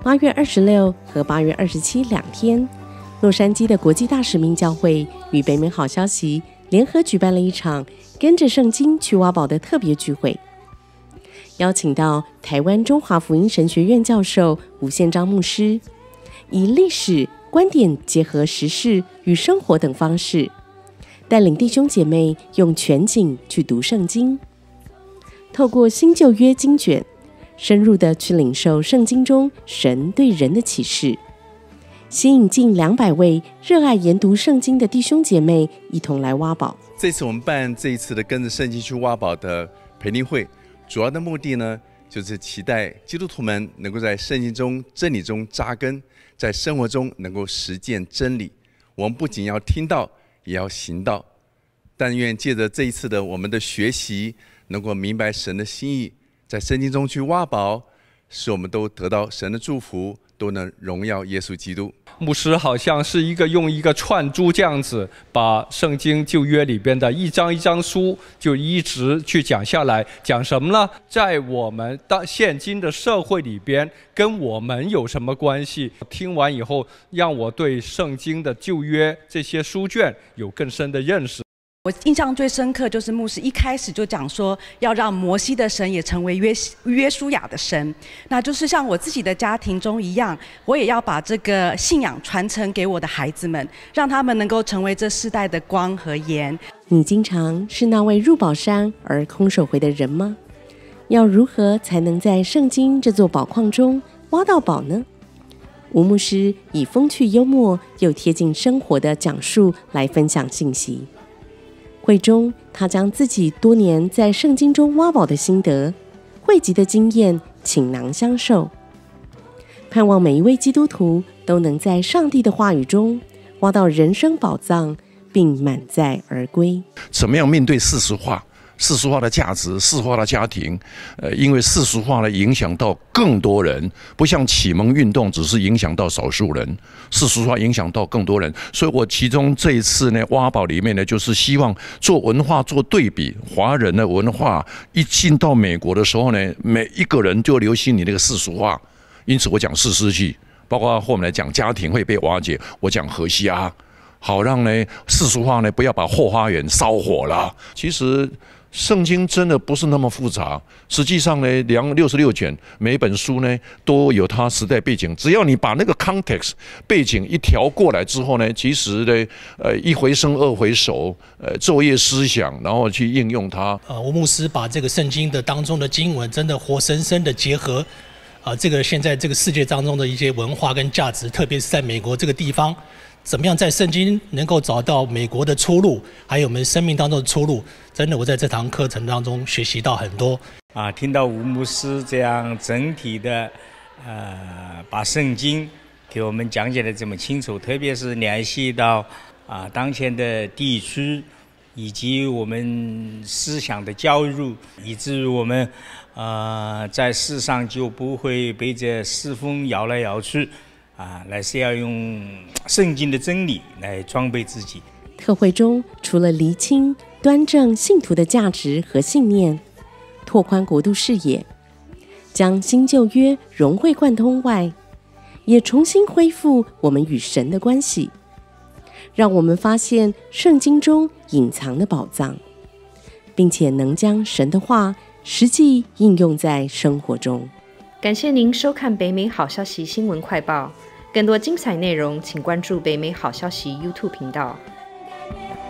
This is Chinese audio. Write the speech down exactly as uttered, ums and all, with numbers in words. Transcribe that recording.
八月二十六和八月二十七两天，洛杉矶的国际大使命教会与北美好消息联合举办了一场跟着圣经去挖宝的特别聚会，邀请到台湾中华福音神学院教授吴宪章牧师，以历史观点结合时事与生活等方式，带领弟兄姐妹用全景去读圣经，透过新旧约经卷，深入的去领受圣经中神对人的启示，吸引近两百位热爱研读圣经的弟兄姐妹一同来挖宝。 这次我们办这一次的跟着圣经去挖宝的培灵会，主要的目的呢，就是期待基督徒们能够在圣经中真理中扎根，在生活中能够实践真理。我们不仅要听到，也要行道。但愿借着这一次的我们的学习，能够明白神的心意，在圣经中去挖宝，使我们都得到神的祝福，都能荣耀耶稣基督。 牧师好像是一个用一个串珠这样子，把圣经旧约里边的一章一章书就一直去讲下来。讲什么呢？在我们当现今的社会里边，跟我们有什么关系？听完以后，让我对圣经的旧约这些书卷有更深的认识。 我印象最深刻就是牧师一开始就讲说，要让摩西的神也成为约约书亚的神，那就是像我自己的家庭中一样，我也要把这个信仰传承给我的孩子们，让他们能够成为这世代的光和盐。 你经常是那位入宝山而空手回的人吗？要如何才能在圣经这座宝矿中挖到宝呢？吴牧师以风趣幽默又贴近生活的讲述来分享信息。会中，他将自己多年在圣经中挖宝的心得、汇集的经验倾囊相授，盼望每一位基督徒都能在上帝的话语中挖到人生宝藏，并满载而归。 怎么样面对世俗化？世俗化的价值，世俗化的家庭，呃，因为世俗化呢影响到更多人，不像启蒙运动只是影响到少数人，世俗化影响到更多人。所以我其中这一次呢挖宝里面呢，就是希望做文化做对比，华人的文化一进到美国的时候呢，每一个人就流行你那个世俗化，因此我讲士师记，包括后面来讲家庭会被瓦解，我讲荷西阿，好让呢世俗化呢不要把后花园烧火了。其实圣经真的不是那么复杂，实际上呢，两六十六卷，每一本书呢都有它时代背景。只要你把那个 context 背景一调过来之后呢，其实呢，呃，一回生二回熟，呃，昼夜思想，然后去应用它。 呃，吴牧师把这个圣经的当中的经文，真的活生生的结合，啊、呃，这个现在这个世界当中的一些文化跟价值，特别是在美国这个地方。怎么样在圣经能够找到美国的出路，还有我们生命当中的出路？真的，我在这堂课程当中学习到很多。 啊，听到吴牧师这样整体的，呃，把圣经给我们讲解的这么清楚，特别是联系到啊当前的地区，以及我们思想的教育，以至于我们呃在世上就不会被这世风摇来摇去。啊，来是要用圣经的真理来装备自己。 特会中除了厘清端正信徒的价值和信念，拓宽国度视野，将新旧约融会贯通外，也重新恢复我们与神的关系，让我们发现圣经中隐藏的宝藏，并且能将神的话实际应用在生活中。 感谢您收看北美好消息新闻快报，更多精彩内容请关注北美好消息 YouTube 频道。